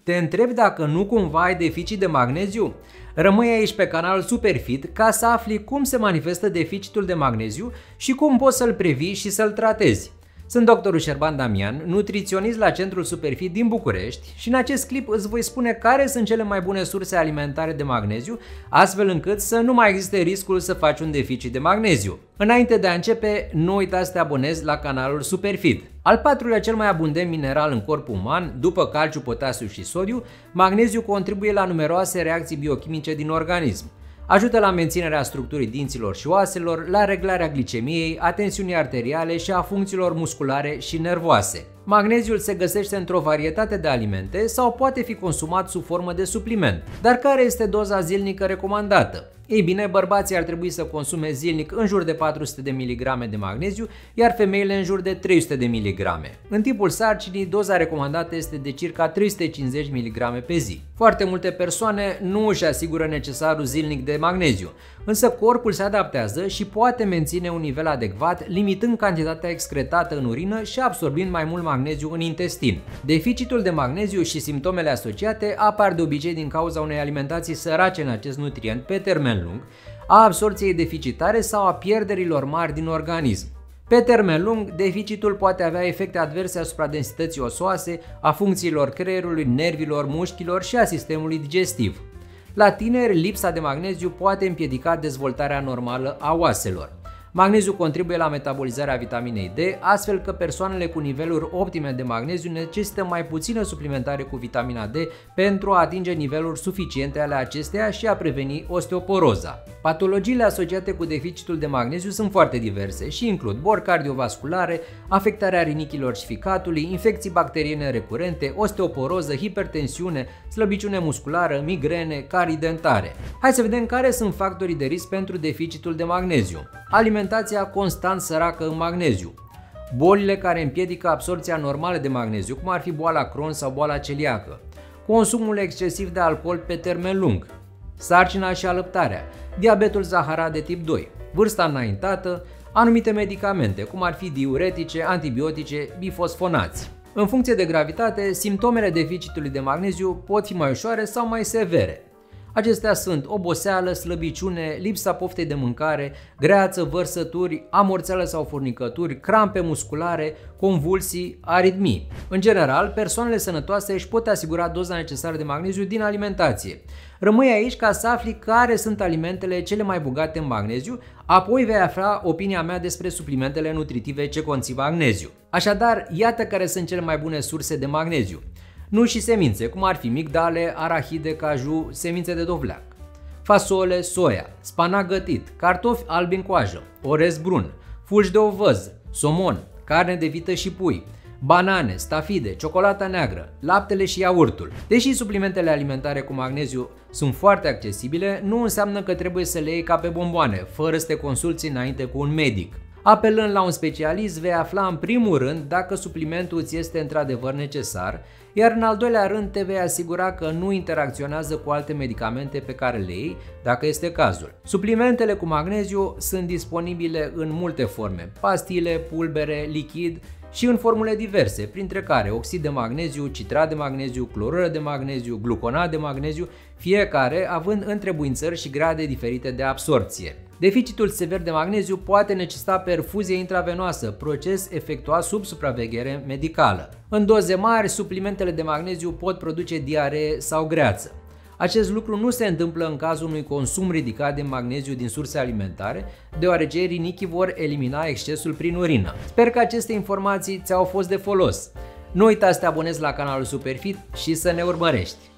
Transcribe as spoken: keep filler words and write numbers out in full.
Te întrebi dacă nu cumva ai deficit de magneziu? Rămâi aici pe canalul Superfit ca să afli cum se manifestă deficitul de magneziu și cum poți să-l previi și să-l tratezi. Sunt doctorul Șerban Damian, nutriționist la Centrul Superfit din București și în acest clip îți voi spune care sunt cele mai bune surse alimentare de magneziu, astfel încât să nu mai existe riscul să faci un deficit de magneziu. Înainte de a începe, nu uita să te abonezi la canalul Superfit. Al patrulea cel mai abundent mineral în corpul uman, după calciu, potasiu și sodiu, magneziu contribuie la numeroase reacții biochimice din organism. Ajută la menținerea structurii dinților și oaselor, la reglarea glicemiei, a tensiunii arteriale și a funcțiilor musculare și nervoase. Magneziul se găsește într-o varietate de alimente sau poate fi consumat sub formă de supliment. Dar care este doza zilnică recomandată? Ei bine, bărbații ar trebui să consume zilnic în jur de patru sute de miligrame de magneziu, iar femeile în jur de trei sute de miligrame. În timpul sarcinii, doza recomandată este de circa trei sute cincizeci de miligrame pe zi. Foarte multe persoane nu își asigură necesarul zilnic de magneziu, însă corpul se adaptează și poate menține un nivel adecvat, limitând cantitatea excretată în urină și absorbind mai mult magneziu în intestin. Deficitul de magneziu și simptomele asociate apar de obicei din cauza unei alimentații sărace în acest nutrient pe termen lung, a absorpției deficitare sau a pierderilor mari din organism. Pe termen lung, deficitul poate avea efecte adverse asupra densității osoase, a funcțiilor creierului, nervilor, mușchilor și a sistemului digestiv. La tineri, lipsa de magneziu poate împiedica dezvoltarea normală a oaselor. Magneziul contribuie la metabolizarea vitaminei D, astfel că persoanele cu niveluri optime de magneziu necesită mai puțină suplimentare cu vitamina D pentru a atinge niveluri suficiente ale acesteia și a preveni osteoporoza. Patologiile asociate cu deficitul de magneziu sunt foarte diverse și includ boli cardiovasculare, afectarea rinichilor și ficatului, infecții bacteriene recurente, osteoporoză, hipertensiune, slăbiciune musculară, migrene, carii dentare. Hai să vedem care sunt factorii de risc pentru deficitul de magneziu. Alimentația constant săracă în magneziu, bolile care împiedică absorpția normală de magneziu, cum ar fi boala Crohn sau boala celiacă, consumul excesiv de alcool pe termen lung, sarcina și alăptarea, diabetul zaharat de tip doi, vârsta înaintată, anumite medicamente, cum ar fi diuretice, antibiotice, bifosfonați. În funcție de gravitate, simptomele deficitului de magneziu pot fi mai ușoare sau mai severe. Acestea sunt oboseală, slăbiciune, lipsa poftei de mâncare, greață, vărsături, amorțeală sau furnicături, crampe musculare, convulsii, aritmii. În general, persoanele sănătoase își pot asigura doza necesară de magneziu din alimentație. Rămâi aici ca să afli care sunt alimentele cele mai bogate în magneziu, apoi vei afla opinia mea despre suplimentele nutritive ce conțin magneziu. Așadar, iată care sunt cele mai bune surse de magneziu. Nuci și semințe, cum ar fi migdale, arahide, caju, semințe de dovleac, fasole, soia, spanac gătit, cartofi albi în coajă, orez brun, fulgi de ovăz, somon, carne de vită și pui, banane, stafide, ciocolata neagră, laptele și iaurtul. Deși suplimentele alimentare cu magneziu sunt foarte accesibile, nu înseamnă că trebuie să le iei ca pe bomboane, fără să te consulți înainte cu un medic. Apelând la un specialist, vei afla în primul rând dacă suplimentul îți este într-adevăr necesar, iar în al doilea rând te vei asigura că nu interacționează cu alte medicamente pe care le iei, dacă este cazul. Suplimentele cu magneziu sunt disponibile în multe forme: pastile, pulbere, lichid și în formule diverse, printre care oxid de magneziu, citrat de magneziu, clorură de magneziu, gluconat de magneziu, fiecare având întrebuințări și grade diferite de absorpție. Deficitul sever de magneziu poate necesita perfuzie intravenoasă, proces efectuat sub supraveghere medicală. În doze mari, suplimentele de magneziu pot produce diaree sau greață. Acest lucru nu se întâmplă în cazul unui consum ridicat de magneziu din surse alimentare, deoarece rinichii vor elimina excesul prin urină. Sper că aceste informații ți-au fost de folos. Nu uita să te abonezi la canalul Superfit și să ne urmărești!